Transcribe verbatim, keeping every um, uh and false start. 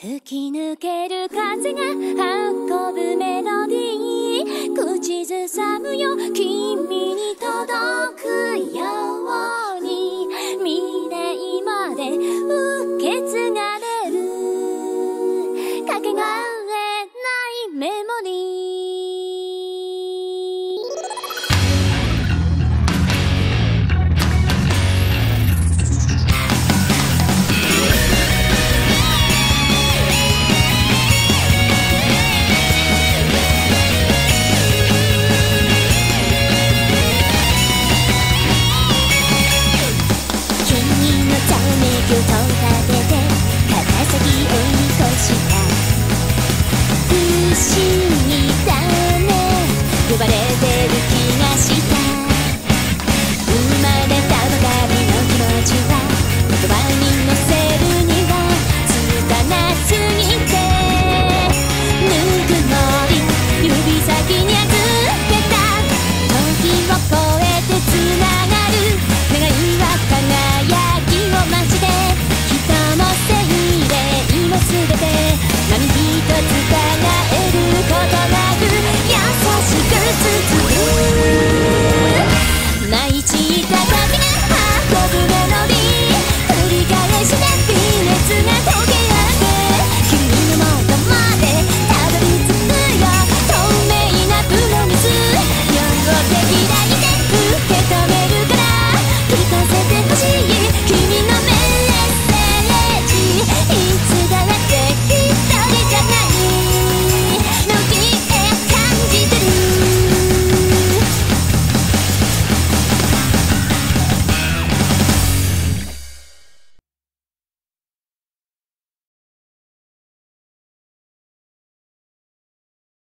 吹き抜ける風が運ぶメロディー、口ずさむよ君に届くように、未来まで受け継がれるかけがえないメモリー。と立てて肩先追い越した不思議だね、呼ばれてる気がして